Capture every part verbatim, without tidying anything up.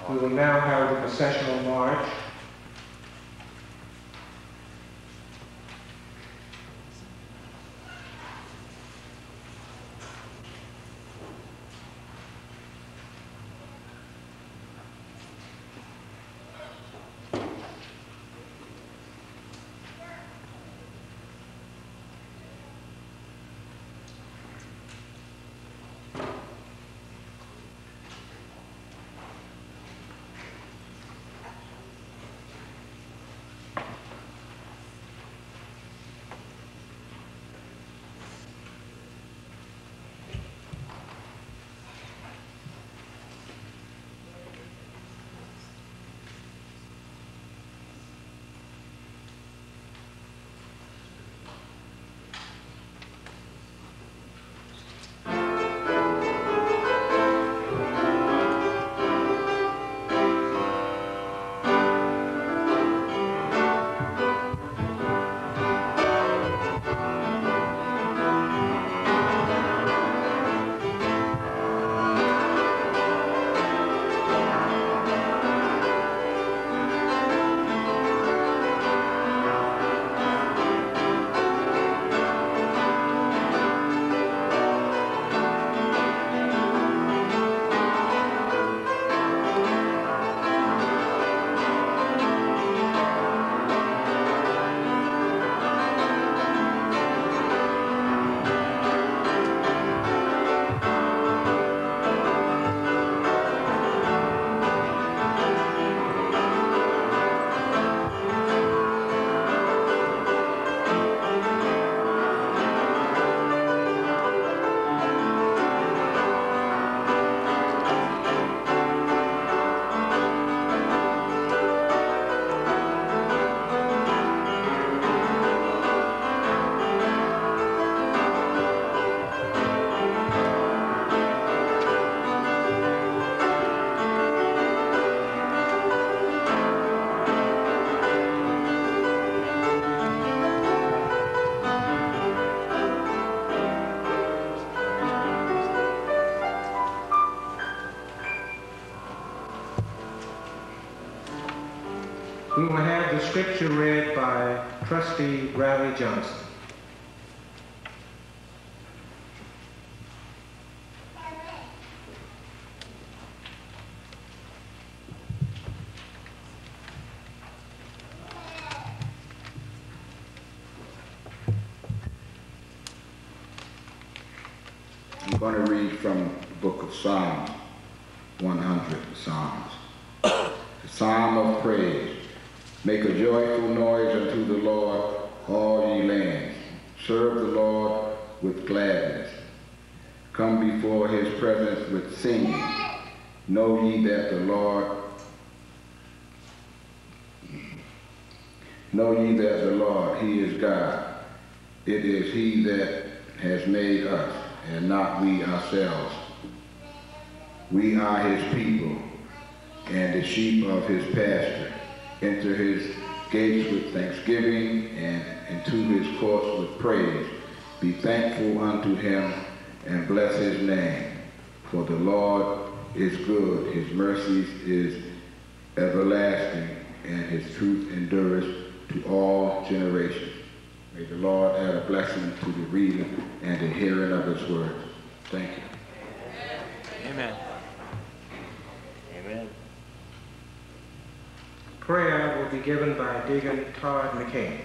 We will now have the processional march. We will have the scripture read by Trustee Riley Johnson. I'm going to read from the book of Psalms, one hundred Psalms. The Psalm of Praise. Make a joyful noise unto the Lord, all ye lands. Serve the Lord with gladness. Come before his presence with singing. Know ye that the Lord, know ye that the Lord, he is God. It is he that has made us, and not we ourselves. We are his people, and the sheep of his pasture. Enter his gates with thanksgiving, and into his courts with praise. Be thankful unto him, and bless his name. For the Lord is good, his mercies is everlasting, and his truth endureth to all generations. May the Lord add a blessing to the reading and the hearing of his word. Thank you. Amen. Amen. Prayer will be given by Deacon Todd McCain.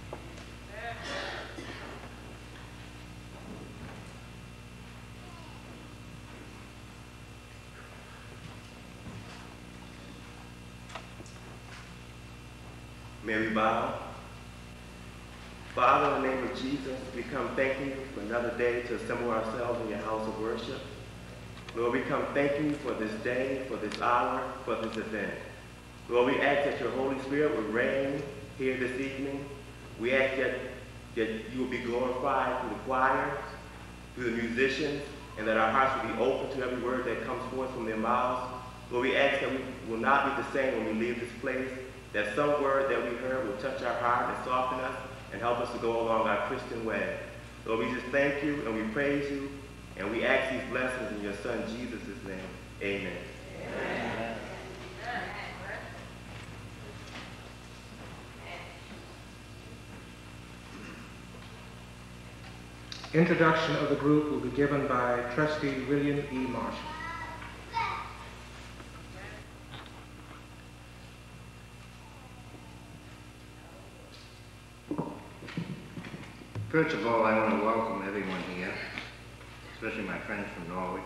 May we bow. Father, in the name of Jesus, we come thanking you for another day to assemble ourselves in your house of worship. Lord, we come thanking you for this day, for this hour, for this event. Lord, we ask that your Holy Spirit will reign here this evening. We ask that, that you will be glorified through the choir, through the musicians, and that our hearts will be open to every word that comes forth from their mouths. Lord, we ask that we will not be the same when we leave this place, that some word that we heard will touch our heart and soften us and help us to go along our Christian way. Lord, we just thank you and we praise you, and we ask these blessings in your Son Jesus' name. Amen. Amen. Introduction of the group will be given by Trustee William E. Marshall. First of all, I want to welcome everyone here, especially my friends from Norwich.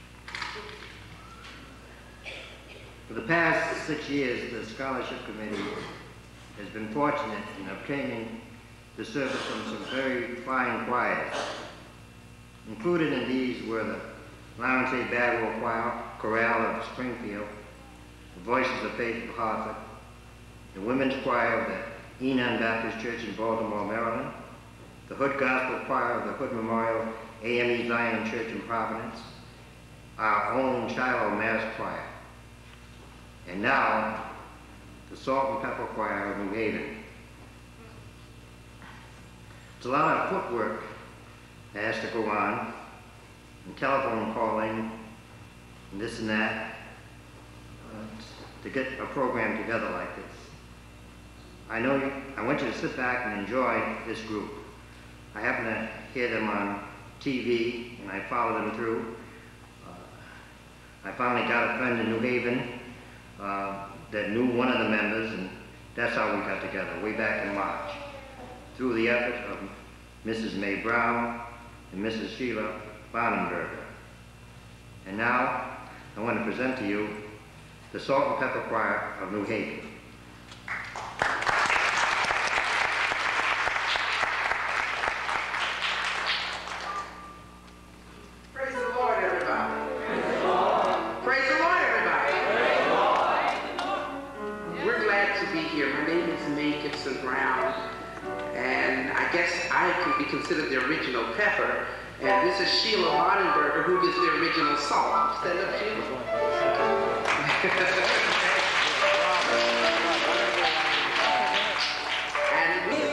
For the past six years, the Scholarship Committee has been fortunate in obtaining the service from some very fine choirs. Included in these were the Laurence Bagwell Choir, Chorale of Springfield, the Voices of Faith of Hartford, the Women's Choir of the Enon Baptist Church in Baltimore, Maryland, the Hood Gospel Choir of the Hood Memorial A M E Zion Church in Providence, our own Shiloh Mass Choir, and now the Salt and Pepper Choir of New Haven. It's a lot of footwork that has to go on, and telephone calling, and this and that, uh, to get a program together like this. I know you, I want you to sit back and enjoy this group. I happen to hear them on T V, and I follow them through. Uh, I finally got a friend in New Haven uh, that knew one of the members, and that's how we got together, way back in March, through the effort of Missus May Brown and Missus Sheila Bonenberger. And now, I want to present to you the Salt and Pepper Choir of New Haven. Praise the Lord, everybody. Praise the Lord. Praise the Lord, everybody. Praise the Lord. We're glad to be here. My name is Mae Gibson Brown, and I guess I can be considered the original pepper, and this is Sheila Bonenberger, who is the original salt. Stand up, Sheila. And we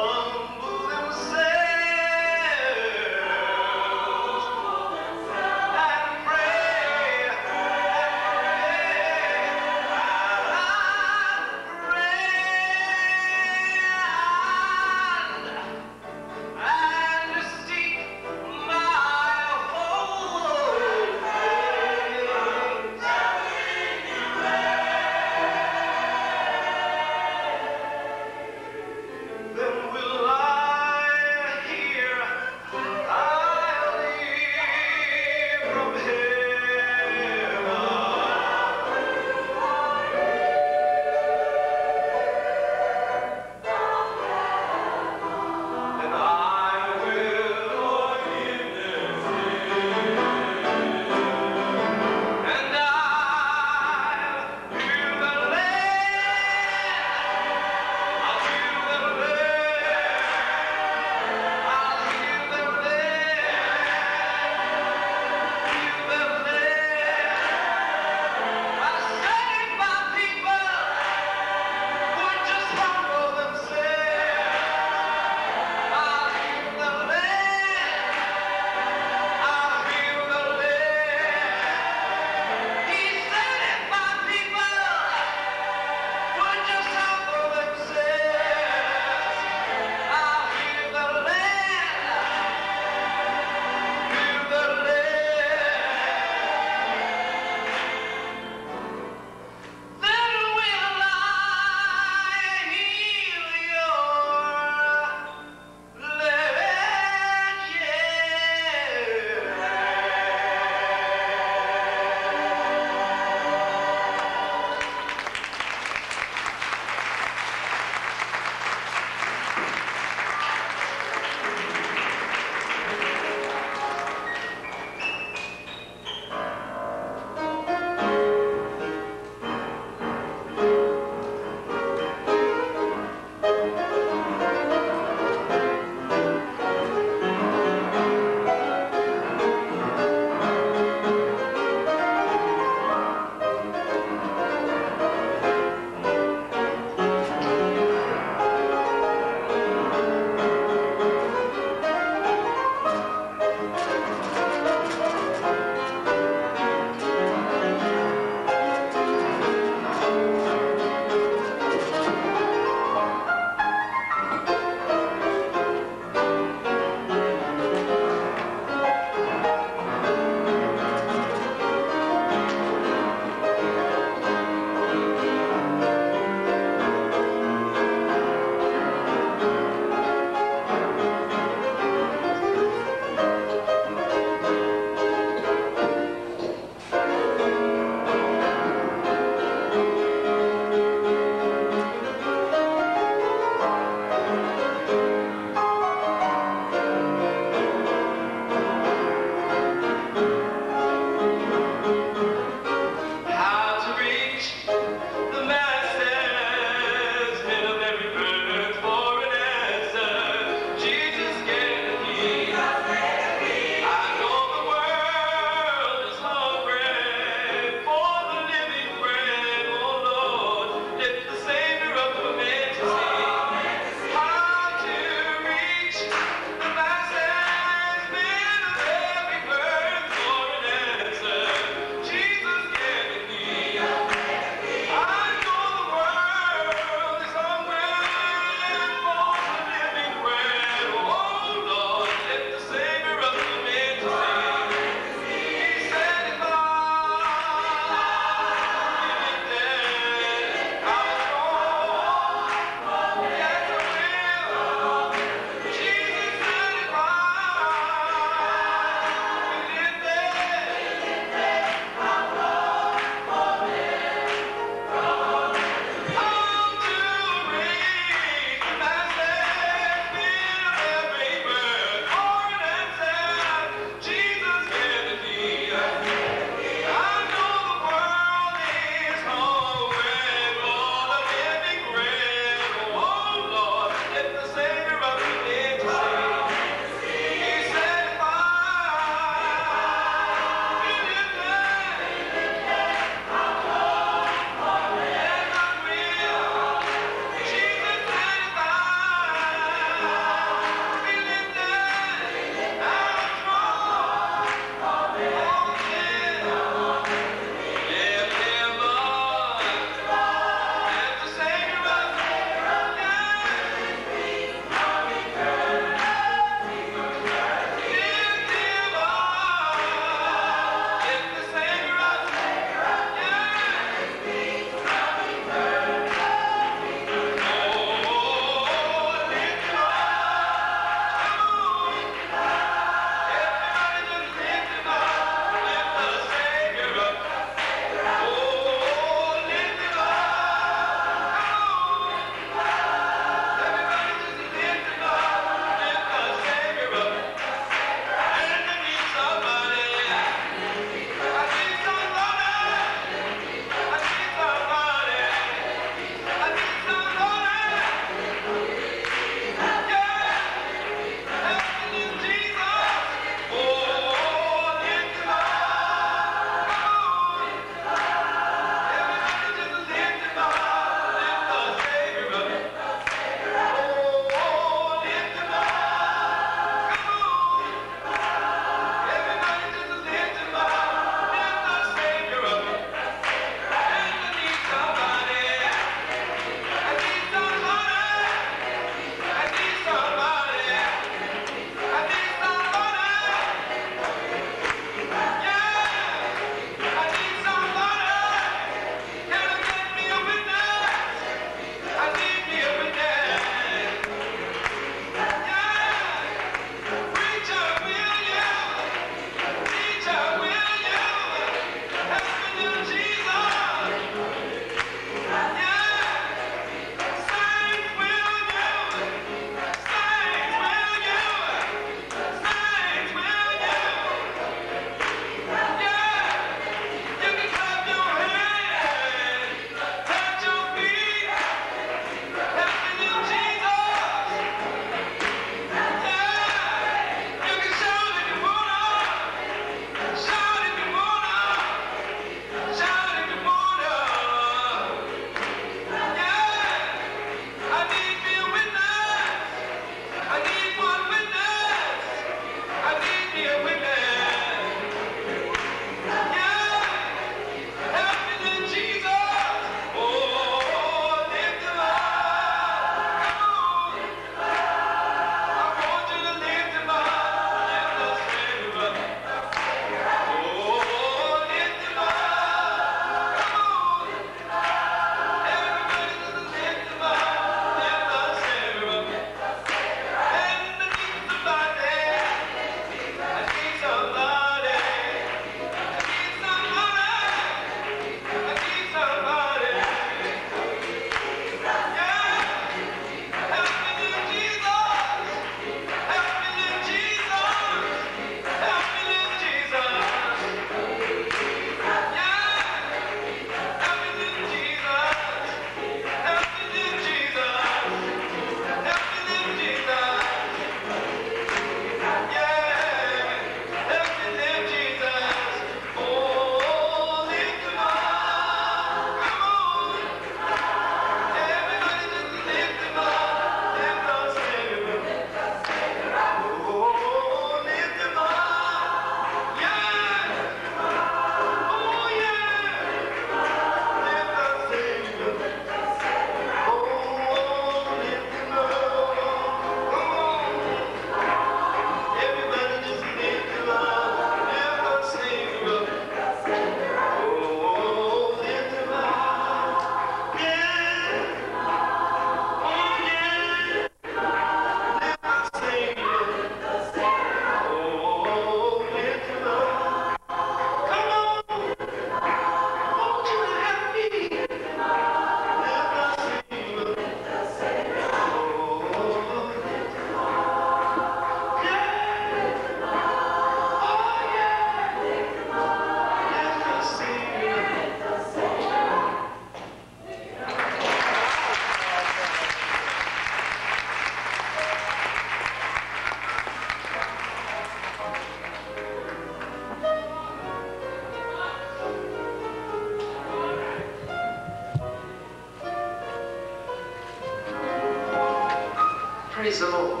Praise the Lord.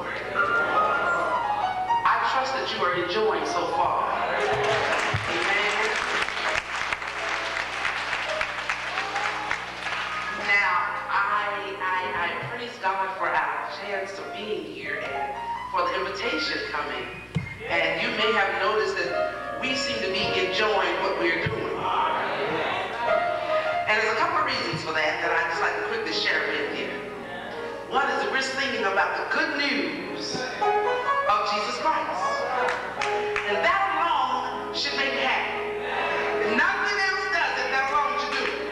I trust that you are enjoying so far. Amen. Now, I, I, I praise God for our chance of being here and for the invitation coming. And you may have noticed that we seem to be enjoying what we're doing. And there's a couple of reasons for that that I'd just like to quickly share with you. One is that we're singing about the good news of Jesus Christ. And that alone should make you happy. If nothing else does it, that alone should do it.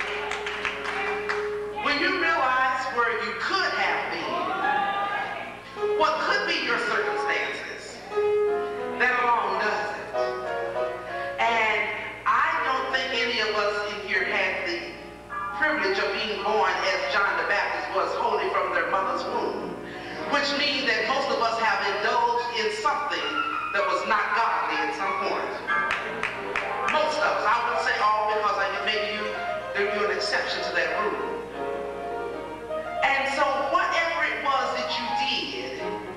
When you realize where you could have been, what could be your circumstances, that alone does it. And I don't think any of us in here had the privilege of being born as John the Baptist was, wholly from their mother's womb, which means that most of us have indulged in something that was not godly at some point. Most of us. I wouldn't say all, because I maybe you, you're an exception to that rule. And so whatever it was that you did,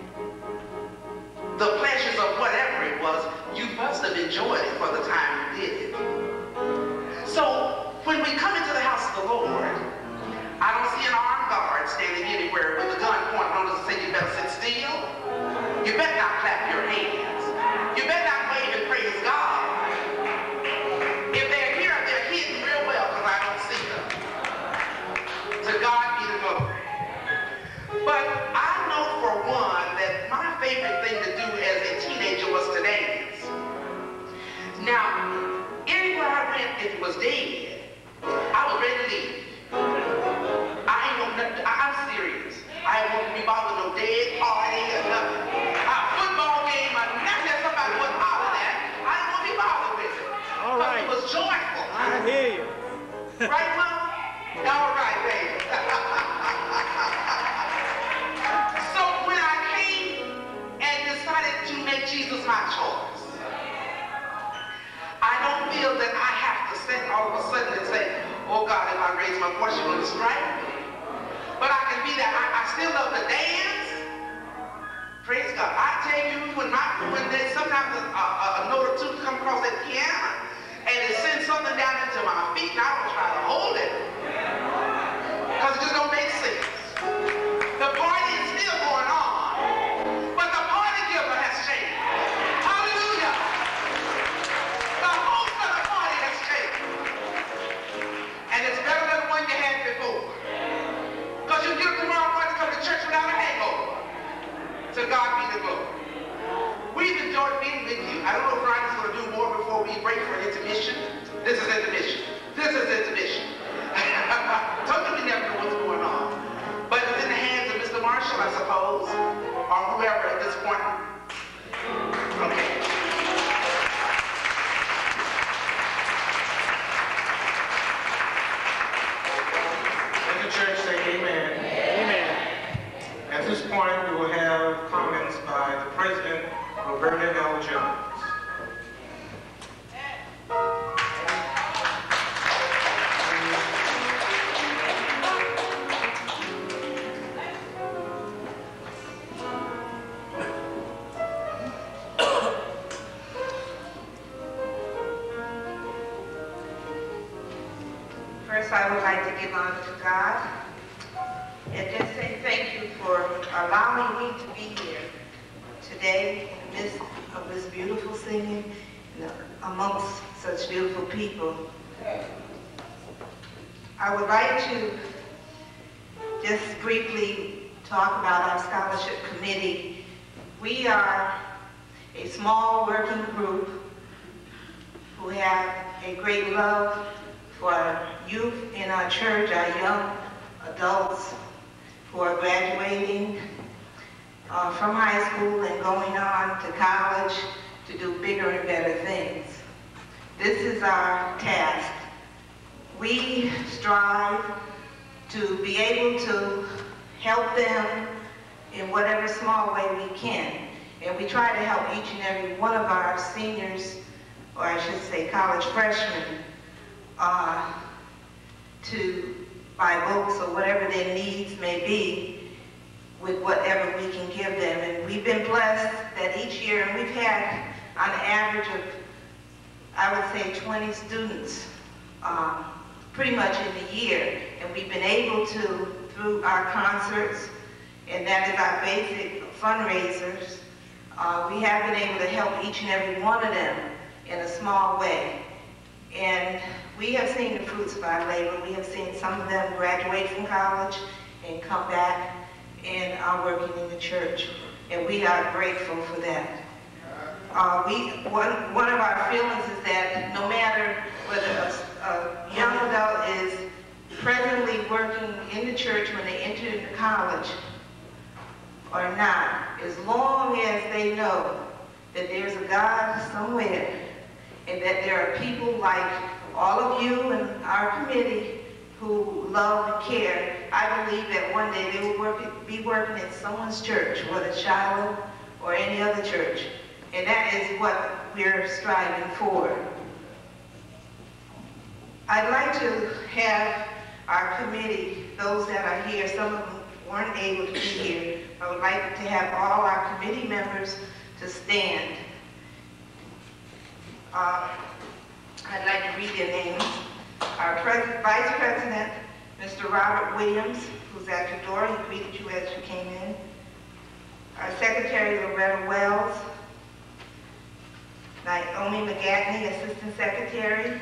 the pleasures of whatever it was, you must have enjoyed it for the time you did it. So when we come into the house of the Lord, I don't see an armed guard standing anywhere with a gun pointed on us and say, you better sit still. You better not clap your hands. You better not wave and praise God. If they're here, they're hidden real well, because I don't see them. To God be the glory. But I know for one that my favorite thing to do as a teenager was to dance. Now, anywhere I went, if it was dead, I was ready to leave. I ain't gonna, I, I'm serious. I ain't gonna be bothered with no dead party or nothing. A football game, I never had somebody was hollering at. I ain't gonna be bothered with it. All right. It was joyful. I hear you. Right, Mom? All right, baby. So when I came and decided to make Jesus my choice, I don't feel that I have to sit all of a sudden and say, oh God, if I raise my voice, you're going to strike me. But I can be that. I, I still love to dance. Praise God. I tell you, when my when there's sometimes a, a, a note or two come across that piano, and it sends something down into my feet, and I will try to hold it. Because it just don't make sense. The party is still going on, but the party giver has changed. Hallelujah. The host of the party has changed. And it's better than the one you had before. Because you get up tomorrow morning to come to church without a hangover. To God be the glory. We've enjoyed being with you. I don't know if Ryan's going to do more before we break for intermission. This is intermission. This is intermission. Totally never know what's going on. But it's in the hands of Mister Marshall, I suppose, or whoever at this point. Okay. Let the church say amen. Amen. At this point, we will have comments by the President, Roberta L. Jones. First, I would like to give honor to God and just say thank you for allowing me to be here today in the midst of this beautiful singing and amongst such beautiful people. I would like to just briefly talk about our scholarship committee. We are a small working group who have a great love for our youth in our church, our young adults who are graduating uh, from high school and going on to college to do bigger and better things. This is our task. We strive to be able to help them in whatever small way we can. And we try to help each and every one of our seniors, or I should say college freshmen, uh, to buy books or whatever their needs may be. with whatever we can give them. And we've been blessed that each year, and we've had on average of, I would say, twenty students um, pretty much in the year. And we've been able to, through our concerts, and that is our basic fundraisers, uh, we have been able to help each and every one of them in a small way. And we have seen the fruits of our labor. We have seen some of them graduate from college and come back and are working in the church. And we are grateful for that. Uh, we, one, one of our feelings is that no matter whether a, a young adult is presently working in the church when they enter into college or not, as long as they know that there's a God somewhere and that there are people like all of you and our committee who love and care, I believe that one day they will work, be working in someone's church, whether Shiloh or any other church. And that is what we're striving for. I'd like to have our committee, those that are here, some of them weren't able to be here. I would like to have all our committee members to stand. Uh, I'd like to read their names. Our Pres Vice President, Mister Robert Williams, who's at your door, he greeted you as you came in. Our Secretary, Loretta Wells. Naomi McGatney, Assistant Secretary.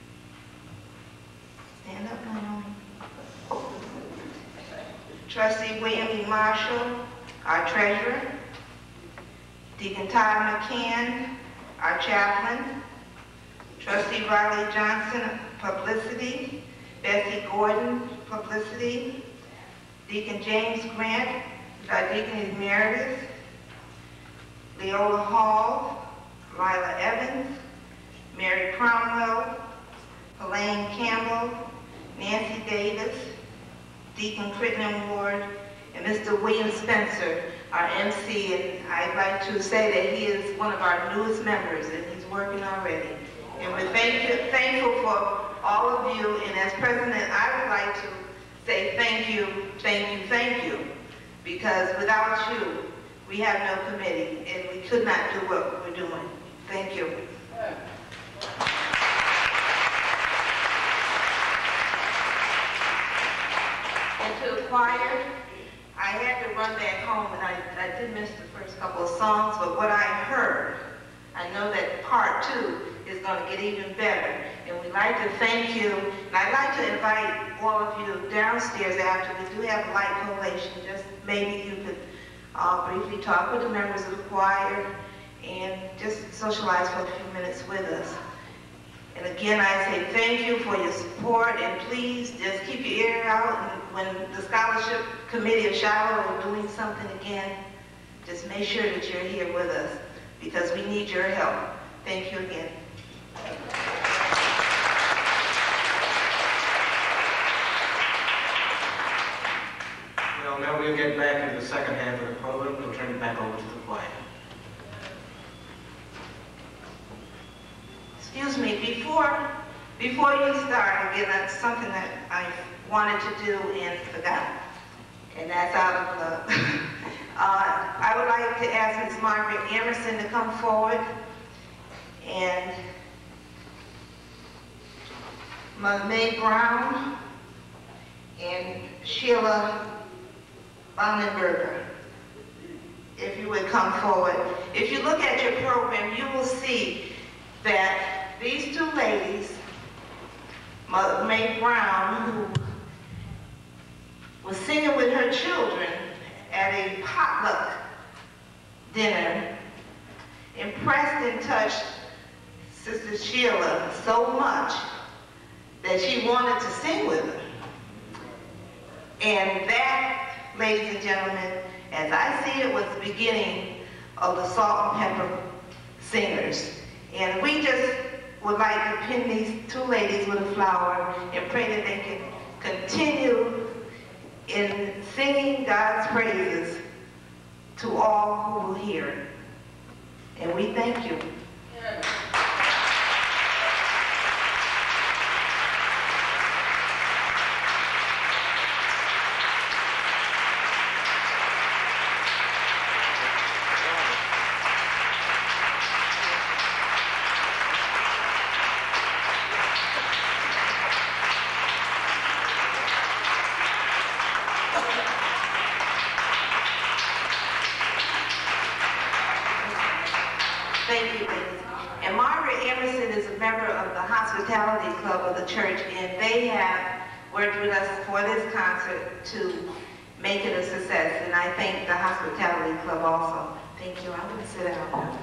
Stand up, Naomi. Trustee William E. Marshall, our Treasurer. Deacon Todd McCann, our Chaplain. Trustee Riley Johnson, Publicity. Bessie Gordon, Publicity. Deacon James Grant, our Deacon Emeritus. Leola Hall, Lila Evans, Mary Cromwell, Elaine Campbell, Nancy Davis, Deacon Crittenden Ward, and Mister William Spencer, our M C. And I'd like to say that he is one of our newest members, and he's working already. And we're thank you, thankful for all of you. And as president, I would like to say thank you, thank you, thank you, because without you, we have no committee, and we could not do what we're doing. Thank you. And to the choir, I had to run back home, and I, I did miss the first couple of songs, but what I heard, I know that part two is going to get even better. And we'd like to thank you, and I'd like to invite all of you downstairs after. We do have a light collation. Just maybe you could uh, briefly talk with the members of the choir and just socialize for a few minutes with us. And again, I say thank you for your support, and please just keep your ear out. And when the Scholarship Committee of Shiloh are doing something again, just make sure that you're here with us, because we need your help. Thank you again. Well, now we'll get back into the second half of the program. We'll turn it back over to the choir. Excuse me, before, before you start, again, that's something that I wanted to do and forgot, and that's out of love. uh, I would like to ask Miz Margaret Emerson to come forward, and Mother Mae Brown, and Sheila Bonenberger, if you would come forward. If you look at your program, you will see that these two ladies, Mother Mae Brown, who was singing with her children at a potluck dinner, impressed and touched Sister Sheila so much that she wanted to sing with her. And that, ladies and gentlemen, as I see it, was the beginning of the Salt and Pepper Singers. And we just would like to pin these two ladies with a flower and pray that they can continue in singing God's praises to all who will hear. And we thank you. Yeah. Hospitality Club of the church, and they have worked with us for this concert to make it a success. And I thank the Hospitality Club also. Thank you. I'm going to sit down now.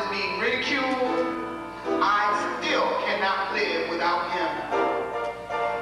I still cannot live without him.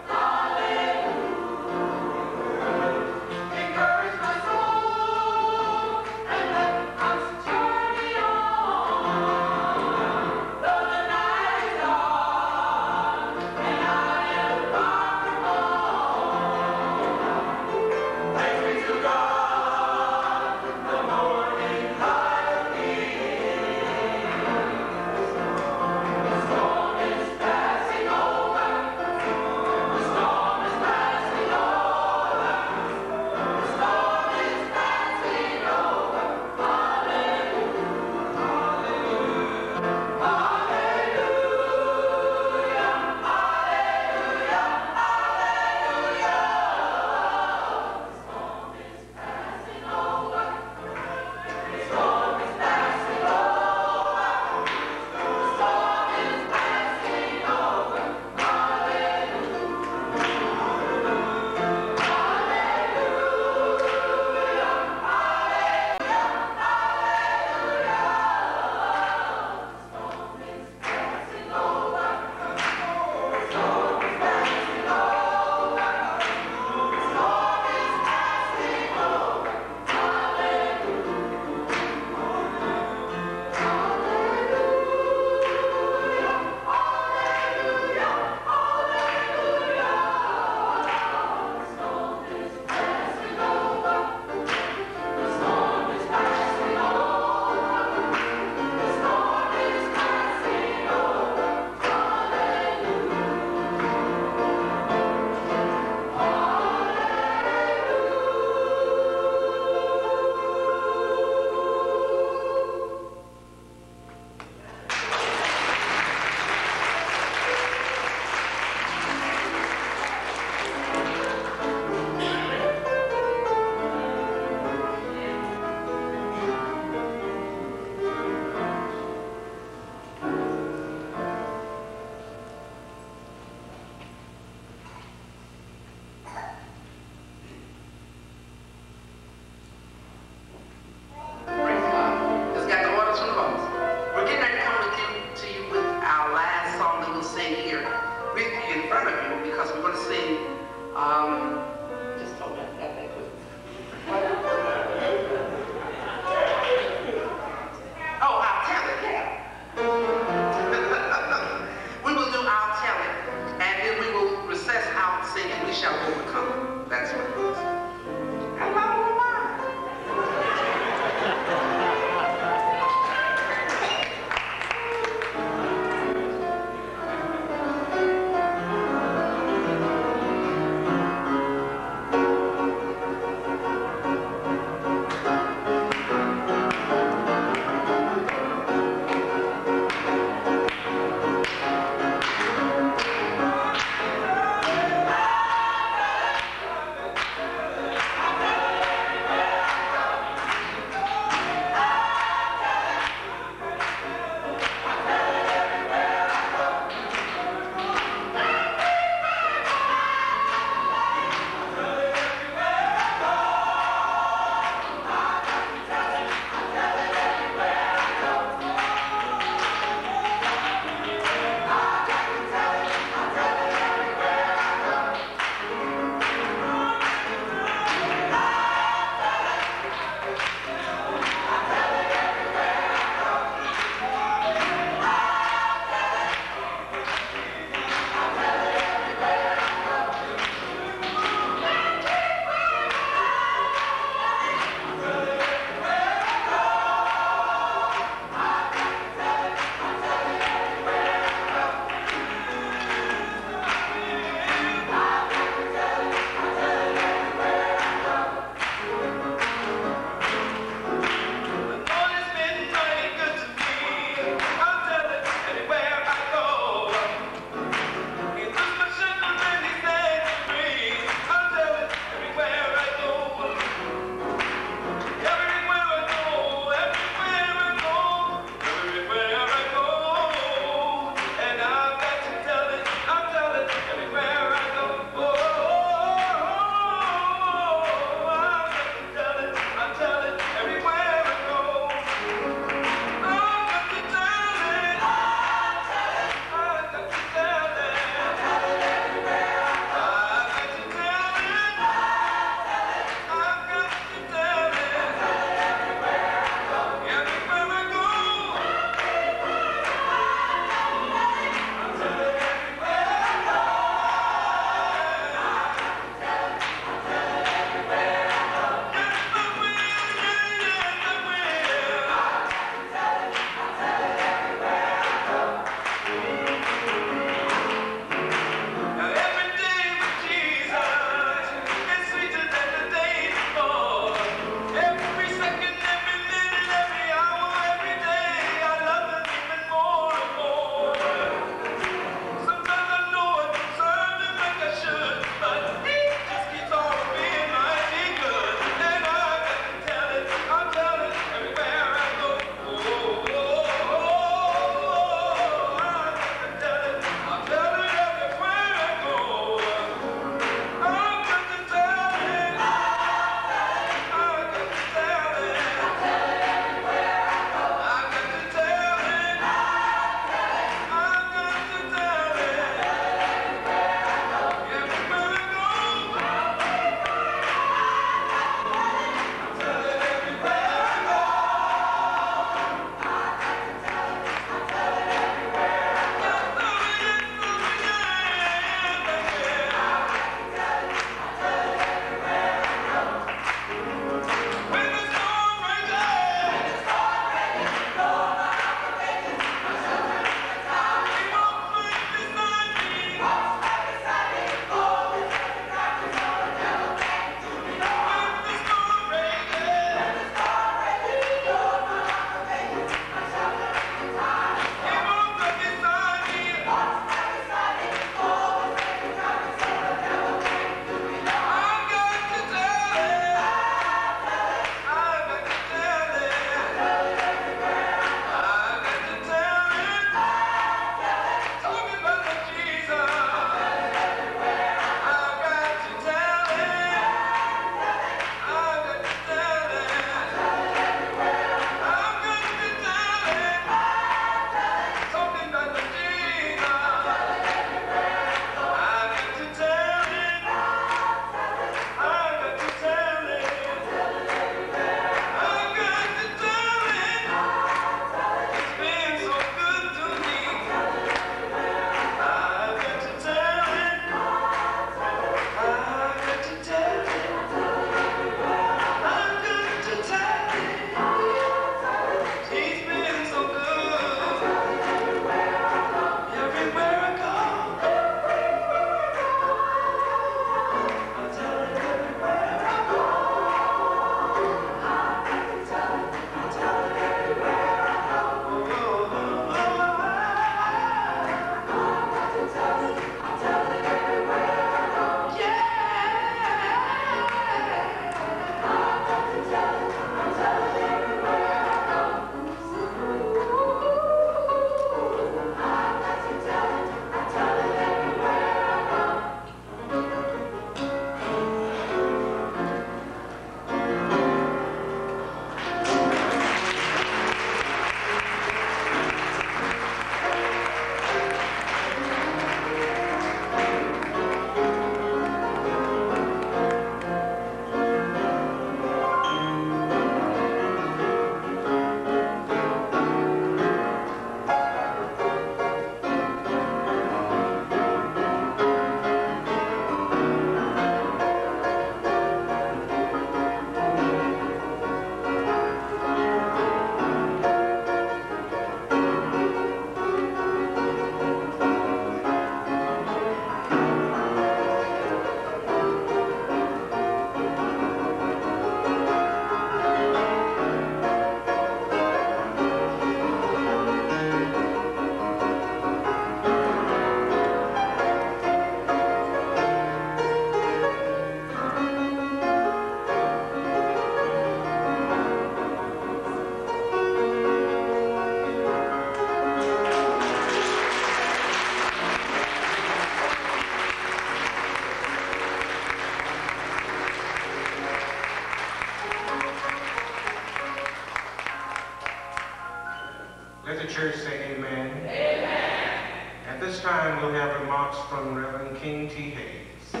church say amen. Amen. At this time, we'll have remarks from Reverend King T. Hayes.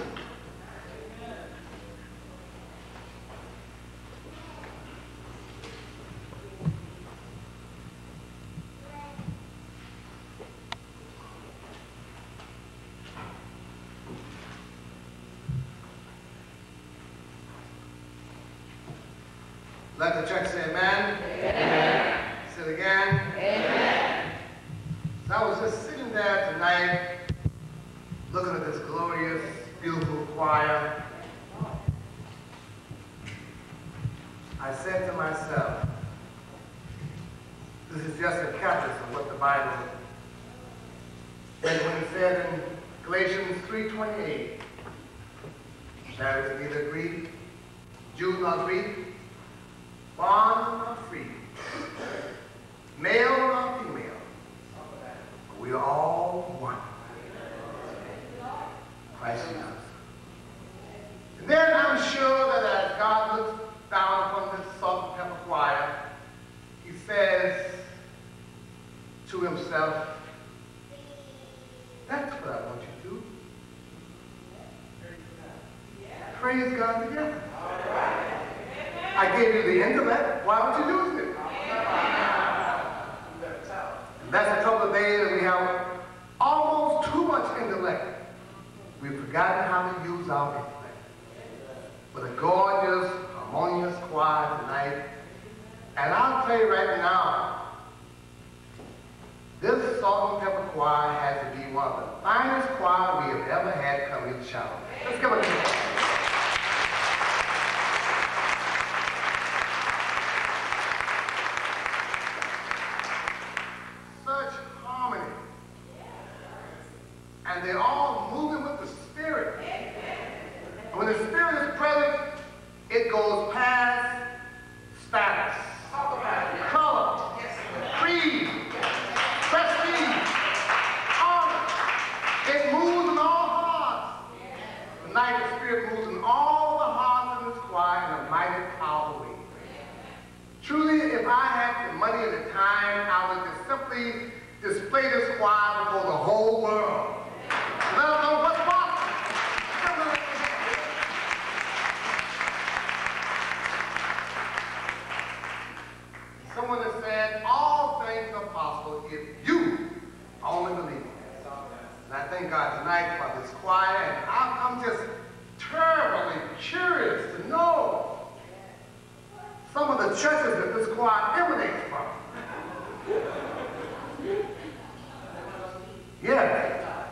Let the church say amen. Amen. Say it again. Amen. So I was just sitting there tonight looking at this glorious, beautiful choir. I said to myself, this is just a caprice of what the Bible says. When it said in Galatians three twenty-eight, there is neither Greek, Jew nor Greek, bond nor free, male nor female, we are all one. Christ Jesus. And then I'm sure that as God looks down upon this salt and pepper choir, he says to himself, that's what I want you to do. Praise God together. I gave you the intellect. Why aren't you using it? And that's the trouble today, that we have almost too much intellect. We've forgotten how to use our intellect. But a gorgeous, harmonious choir tonight. And I'll tell you right now, this salt and pepper choir has to be one of the finest choir we have ever had come in Shiloh. Let's give it a hand. And they're all moving with the Spirit. And when the Spirit is present, it goes past status, color, creed, prestige, honor. It moves in all hearts. Tonight the Spirit moves in all the hearts in this choir in a mighty, powerful way. Truly, if I had the money at the time, I would just simply display this choir before the whole world. Let them know what's possible. Someone has said, all things are possible if you only believe it. And I thank God tonight for this choir, and I'm, I'm just terribly curious to know some of the churches that this choir emanates from. Yeah.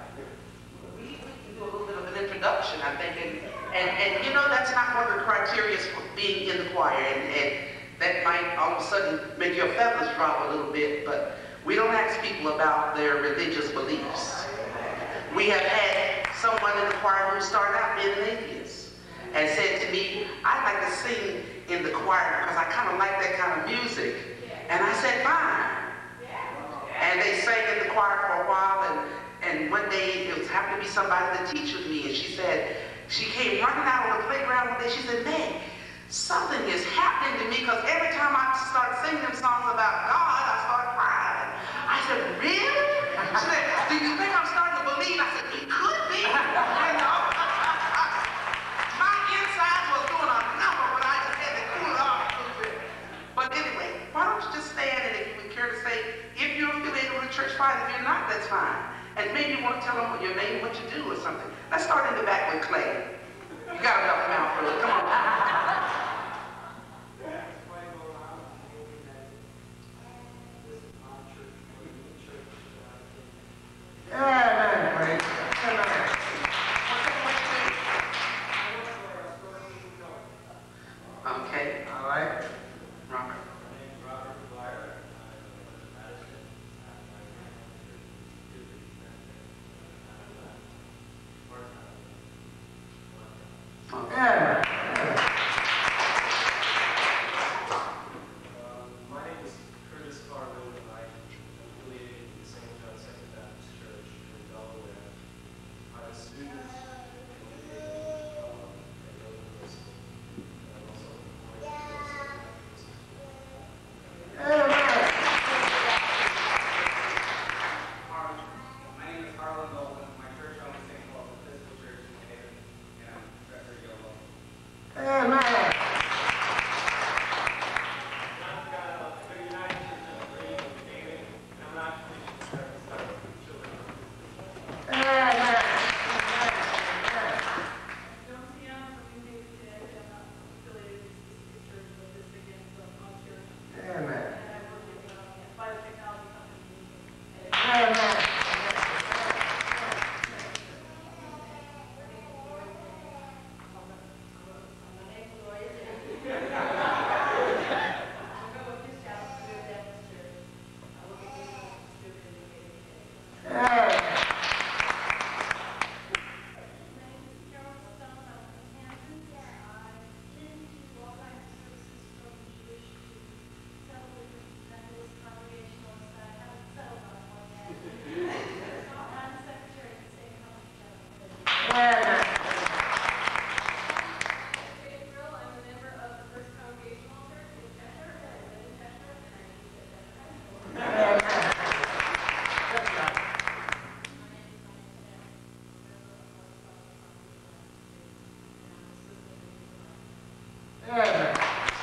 Introduction, I think, and, and, and you know, that's not one of the criteria for being in the choir, and, and that might all of a sudden make your feathers drop a little bit, but we don't ask people about their religious beliefs. We have had someone in the choir who started out being an atheist and said to me, I'd like to sing in the choir because I kind of like that kind of music. And I said, fine. And they sang in the choir for a while, and And one day, it was happened to be somebody that teaches me, and she said, she came running out on the playground one day, she said, Meg, something is happening to me, because every time I start singing them songs about God, I start crying. I said, really? She said, do you think I'm starting to believe? I said, it could be. You know? My inside was doing a number, but I just had to cool it off a little bit. But anyway, why don't you just stand, and if you would care to say, if you're affiliated with a church, fine. If you're not, that's fine. And maybe you want to tell them what your name, what you do, or something. Let's start in the back with Clay. You got to help him out first. Come on. Amen, Clay. Amen. Okay. All right. Robert. Amen. Amen.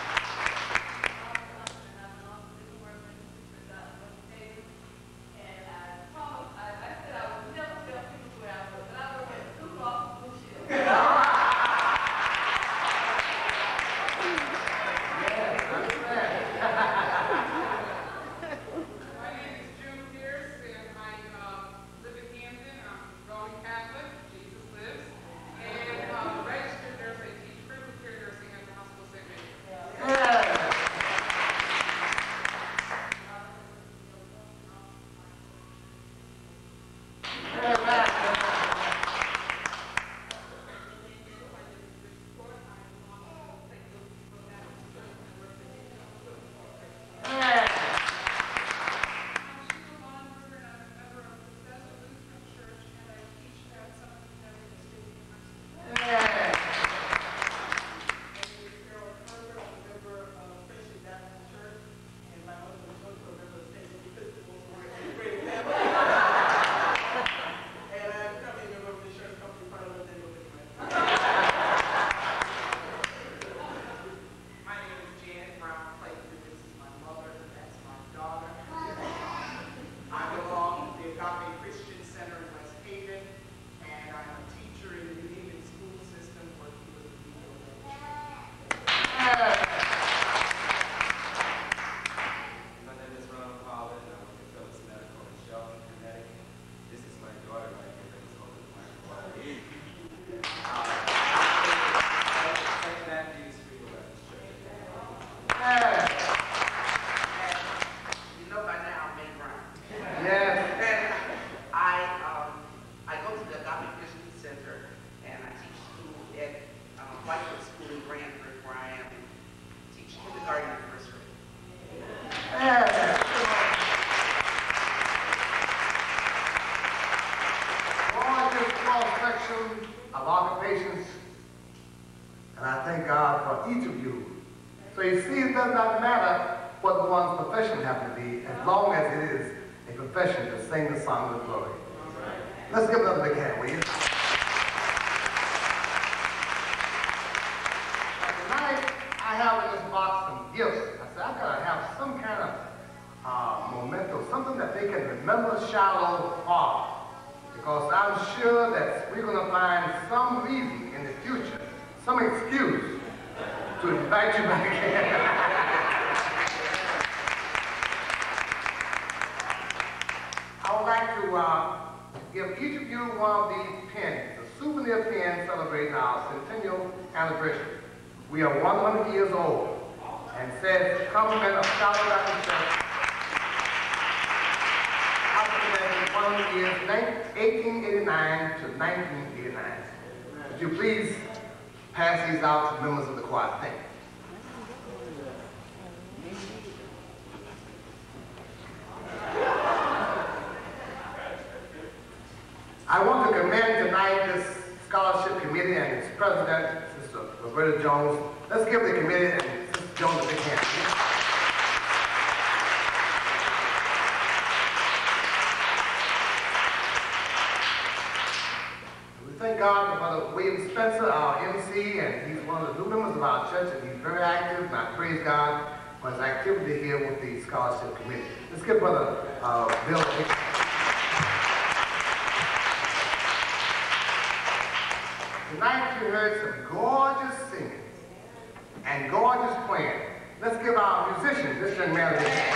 My name is Ronald Pollard, and I work at Phillips Medical in Shelton, Connecticut. This is my daughter right here that is holding my wife. Saint Matthew's Shiloh Baptist Church. You know by now I'm May Brown. Yes. And I, um, I go to the Agape Christian Center, and I teach school at um, Whitewood School in Brantford, where I am. Teach kindergarten and first grade. Yes. All this cross section of occupations, and I thank God for each of you. So you see, it does not matter what one's profession happens to be, as long as it is a profession to sing the song of glory. Let's give another big hand, will you? Tonight, I have in this box some gifts. I said, I gotta have some kind of uh, memento, something that they can remember Shiloh for. Because I'm sure that we're gonna find some reason in the future, some excuse to invite you back again. I would like to uh, give each of you one of these pins, a souvenir pin celebrating our centennial anniversary. We are one hundred years old, and says, compliment of Shiloh Baptist Church, compliment one hundred years, eighteen eighty-nine to nineteen eighty-nine. Would you please pass these out to members of the choir? Thank you. I want to commend tonight this scholarship committee and its president, Sister Roberta Jones. Let's give the committee and Sister Jones a big hand. We thank God for Brother William Spencer, our M C, and he's one of the new members of our church, and he's very active, and I praise God for his activity here with the scholarship committee. Let's give Brother uh, Bill a big hand. Tonight you heard some gorgeous singing and gorgeous playing. Let's give our musicians, this young man, a big hand.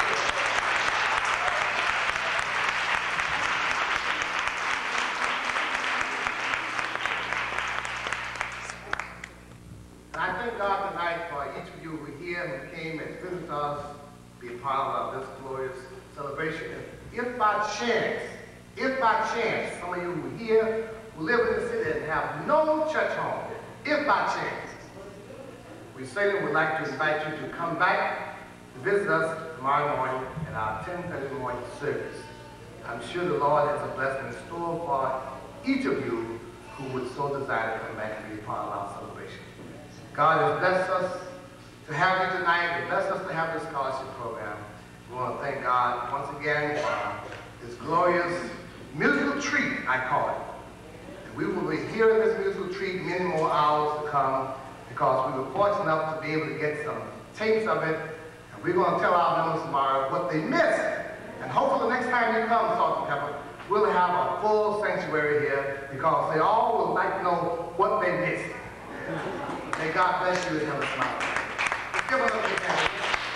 And I thank God tonight for each of you who were here and who came and visited us, be a part of this glorious celebration. If by chance, if by chance, some of you who were here, who live in the city and have no church home, if by chance, we certainly would like to invite you to come back to visit us tomorrow morning at our ten thirty morning service. I'm sure the Lord has a blessing in store for each of you who would so desire to come back and be a part of our celebration. God has blessed us to have you tonight, and blessed us to have this scholarship program. We want to thank God once again for this glorious musical treat, I call it. We will be hearing this musical treat many more hours to come, because we were fortunate enough to be able to get some tapes of it, and we're going to tell our members tomorrow what they missed. And hopefully the next time you come, Salt and Pepper, we'll have a full sanctuary here, because they all would like to know what they missed. May God bless you and have a smile. Give us a big hand.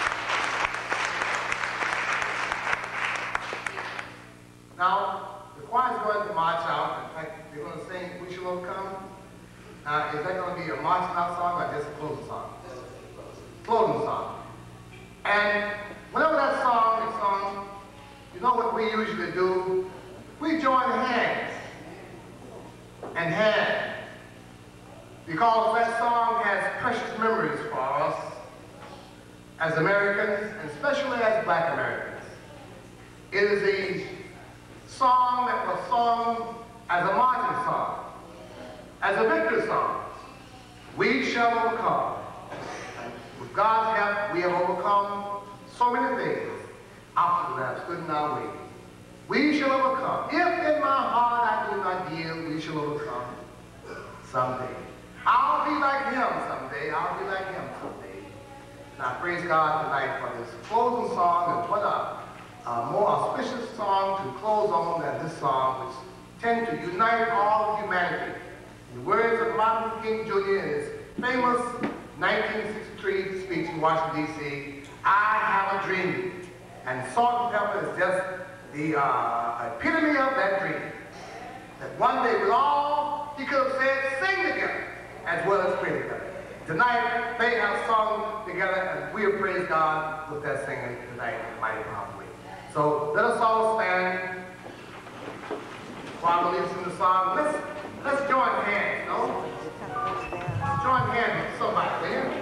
Now, the choir is going to march out. In fact, they're going to sing "We Shall Overcome." Now, is that going to be a marching out song or just a closing song? Closing song. And whenever that song is sung, you know what we usually do? We join hands and hands, because that song has precious memories for us as Americans, and especially as Black Americans. It is a song that was sung as a marching song, as a victory song. We shall overcome. And with God's help, we have overcome so many things, obstacles that have stood in our way. We shall overcome. If in my heart I do not yield, we shall overcome someday. I'll be like him someday. I'll be like him someday. And I praise God tonight for this closing song, and what a A more auspicious song to close on than this song, which tends to unite all of humanity. In the words of Martin Luther King Junior in his famous nineteen sixty-three speech in Washington, D C, I have a dream. And Salt and Pepper is just the uh, epitome of that dream. That one day we'll all, he could have said, sing together, as well as pray together. Tonight, they have sung together, and we'll praise God with that singing tonight in a mighty powerful way. So let us all stand while we listen to the song. Let's, let's join hands, no? Let's join hands with somebody, will you?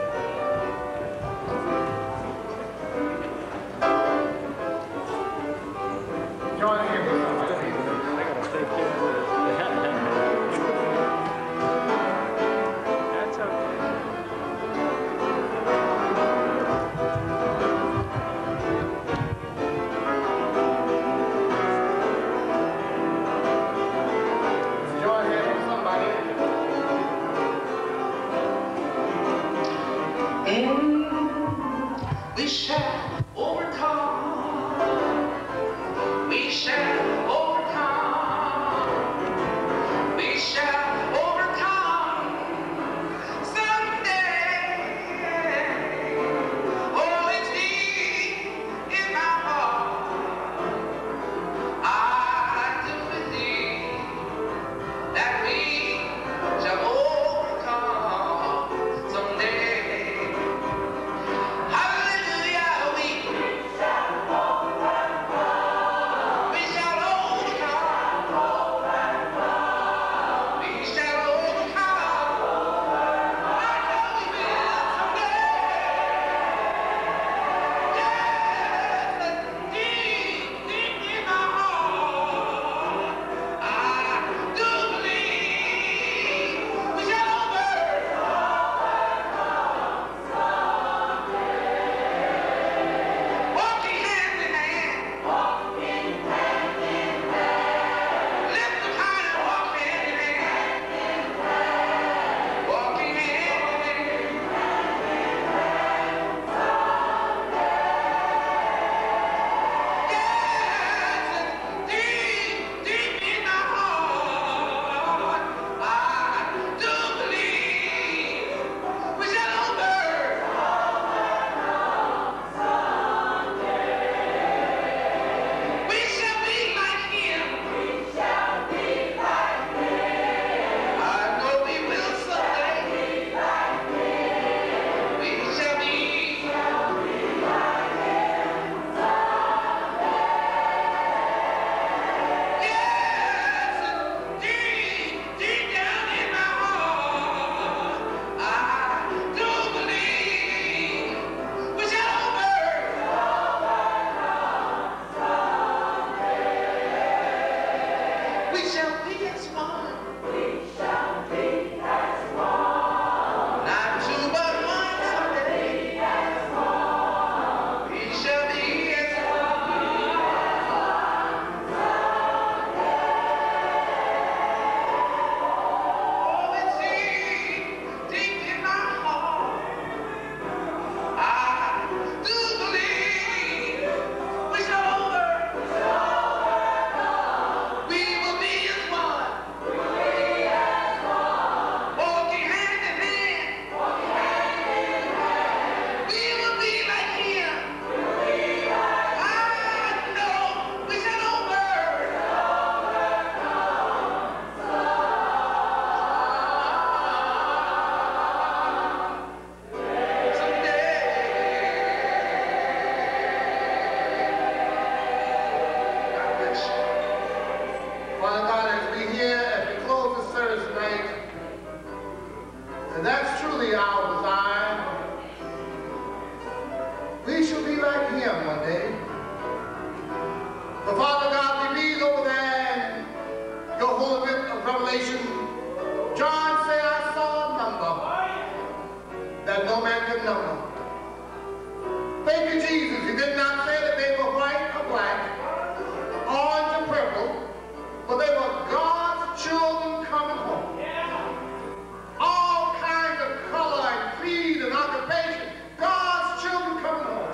Join hands with somebody. I gotta stay careful. That's okay. Join hands with somebody. no man could know them. Thank you, Jesus. He did not say that they were white or black, orange or purple, but they were God's children coming home. All kinds of color and creed and occupation, God's children coming home.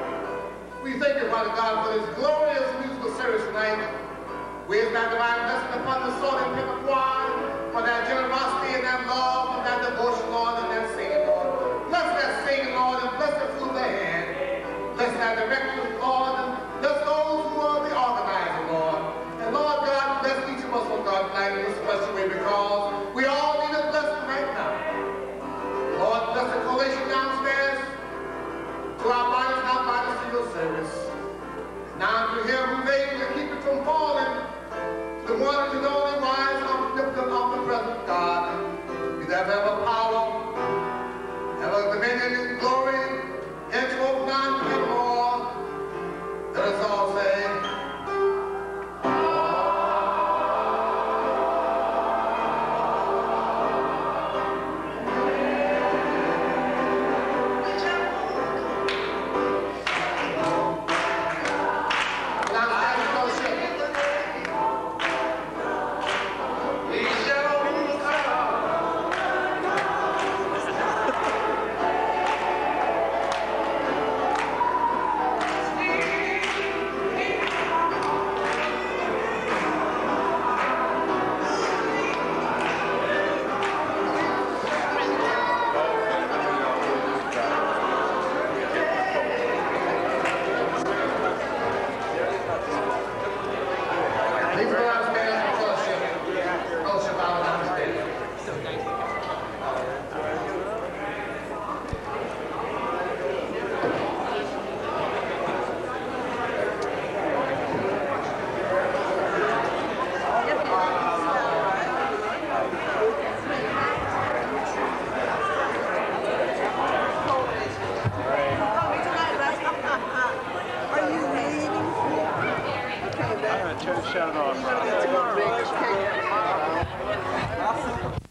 We thank you, Father God, for this glorious musical service tonight. We ask that divine blessing upon the sword and pepper choir, for that generosity and that love and that devotion, Lord, and that singing, Lord. Bless that singing, Lord, and bless the food they had. Bless that directors, Lord, and bless those who are the organizer, Lord. And Lord God, bless each of us, oh God, tonight in this special way, because we all need a blessing right now. Lord, bless the collation downstairs to our bodies and our bodies to your service. Now to hear who's able to keep it from falling, the one and the only wise omnipotent, omnipresent God. Be that ever power, ever dominion and glory, henceforth none forevermore. Let us all say, Turn the shut off.